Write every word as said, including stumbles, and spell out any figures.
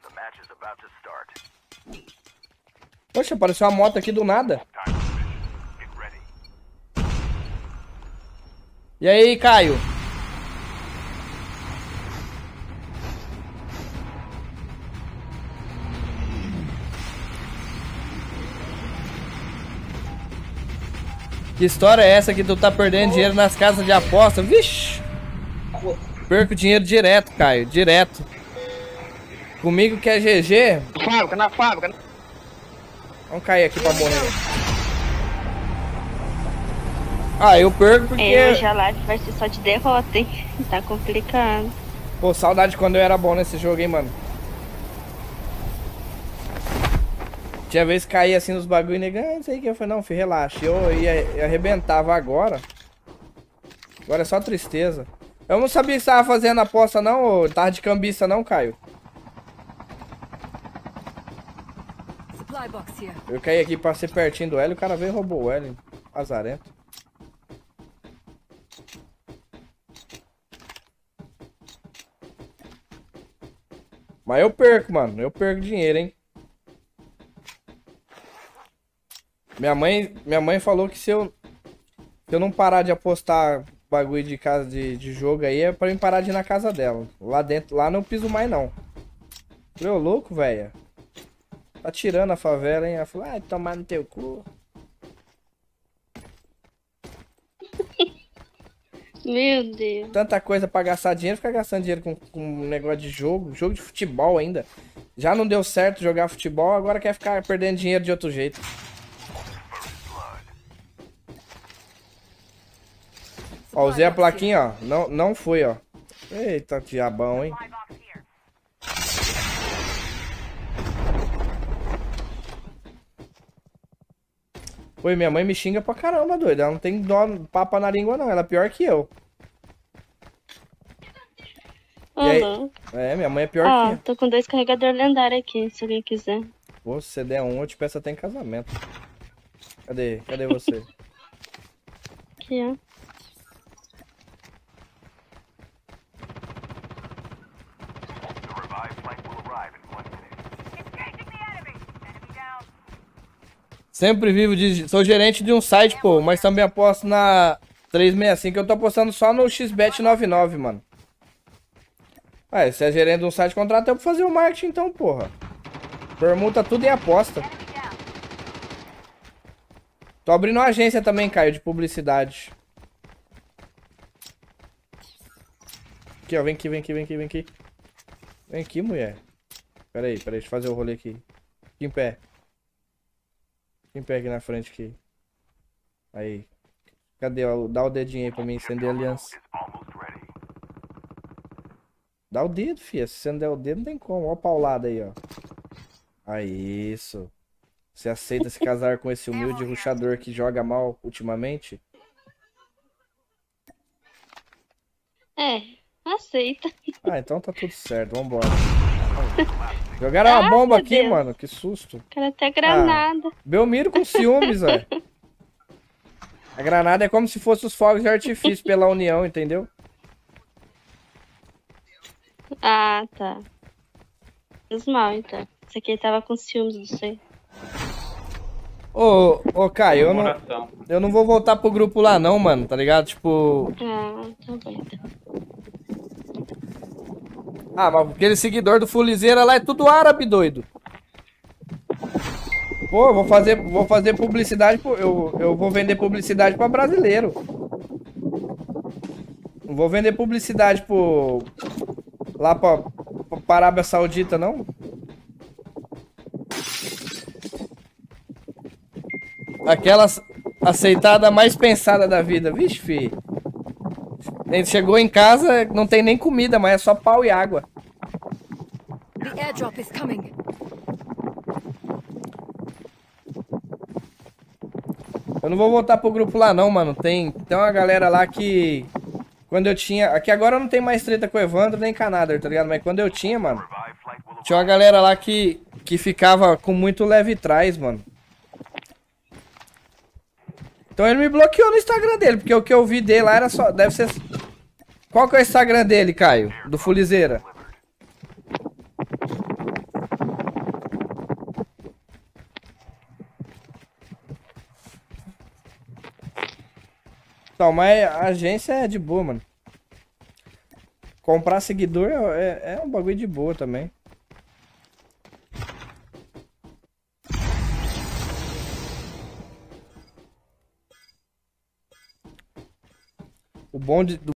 Poxa, apareceu uma moto aqui do nada. E aí, Caio? Que história é essa que tu tá perdendo dinheiro nas casas de aposta? Vixe! Perco dinheiro direto, Caio, direto. Comigo que é G G. Fábrica, na fábrica. Vamos cair aqui pra morrer. Ah, eu perco porque... É, hoje a live vai ser só de derrota, hein? Tá complicado. Pô, saudade quando eu era bom nesse jogo, hein, mano. Tinha vez que caía assim nos bagulho e negando, não sei o que. Eu falei, não, filho, relaxa. Eu ia, eu arrebentava agora. Agora é só tristeza. Eu não sabia que você tava fazendo aposta, não, ou tava de cambista, não, Caio. Eu caí aqui pra ser pertinho do Hélio, o cara veio e roubou o Hélio. Azarento. Mas eu perco, mano. Eu perco dinheiro, hein. Minha mãe, minha mãe falou que se eu, se eu não parar de apostar bagulho de casa de, de jogo aí, é pra eu parar de ir na casa dela. Lá dentro, lá não piso mais, não. Meu louco, velho. Tá tirando a favela, hein? Ela falou, ai, tomar no teu cu. Meu Deus. Tanta coisa pra gastar dinheiro, ficar gastando dinheiro com, com um negócio de jogo. Jogo de futebol ainda. Já não deu certo jogar futebol, agora quer ficar perdendo dinheiro de outro jeito. Ó, usei a plaquinha, ó. Não, não foi, ó. Eita, diabão, hein? Oi, minha mãe me xinga pra caramba, doido. Ela não tem dó, papa na língua, não. Ela é pior que eu. Uhum. E aí? É, minha mãe é pior ah, que eu. Tô com dois carregadores lendários aqui, se alguém quiser. Pô, se você der um, eu te peço até em casamento. Cadê? Cadê você? Aqui, ó. Sempre vivo de... Sou gerente de um site, pô, mas também aposto na trezentos e sessenta e cinco. Eu tô apostando só no X Bet noventa e nove, mano. Ué, se é gerente de um site, contrata eu pra fazer o marketing então, porra. Permuta tudo em aposta. Tô abrindo uma agência também, Caio, de publicidade. Aqui, ó, vem aqui, vem aqui, vem aqui, vem aqui. Vem aqui, mulher. Pera aí, pera aí, deixa eu fazer o rolê aqui. Aqui em pé. Quem pega aqui na frente aqui? Aí. Cadê? Ó, dá o dedinho aí pra mim acender a aliança. Dá o dedo, filha. Se você não der o dedo, não tem como. Ó a paulada aí, ó. Aí, isso. Você aceita se casar com esse humilde ruxador que joga mal ultimamente? É, aceita. Ah, então tá tudo certo. Vambora. Jogaram uma bomba aqui, Deus. Mano. Que susto. Quero até granada. Ah, Belmiro com ciúmes, velho. A granada é como se fosse os fogos de artifício pela União, entendeu? Ah, tá. Menos mal, então. Isso aqui tava com ciúmes, não sei. Ô, ô, Caio, eu não, eu não vou voltar pro grupo lá não, mano, tá ligado? Tipo... Ah, tá bem, então. Ah, mas aquele seguidor do Fulizeira lá é tudo árabe, doido. Pô, eu vou fazer, vou fazer publicidade, eu, eu vou vender publicidade pra brasileiro. Não vou vender publicidade pro... lá pra, pra Arábia Saudita, não. Aquela aceitada mais pensada da vida. Vixe, fi. A gente chegou em casa, não tem nem comida, mas é só pau e água. The airdrop is coming. Eu não vou voltar pro grupo lá não, mano. Tem, tem uma galera lá que... Quando eu tinha... Aqui agora não tem mais treta com o Evandro nem com a Nader, tá ligado? Mas quando eu tinha, mano... Tinha uma galera lá que, que ficava com muito leve trás, mano. Então ele me bloqueou no Instagram dele, porque o que eu vi dele lá era só... Deve ser... Qual que é o Instagram dele, Caio? Do Fulizeira? Então, mas a agência é de boa, mano. Comprar seguidor é, é um bagulho de boa também. O bom de, do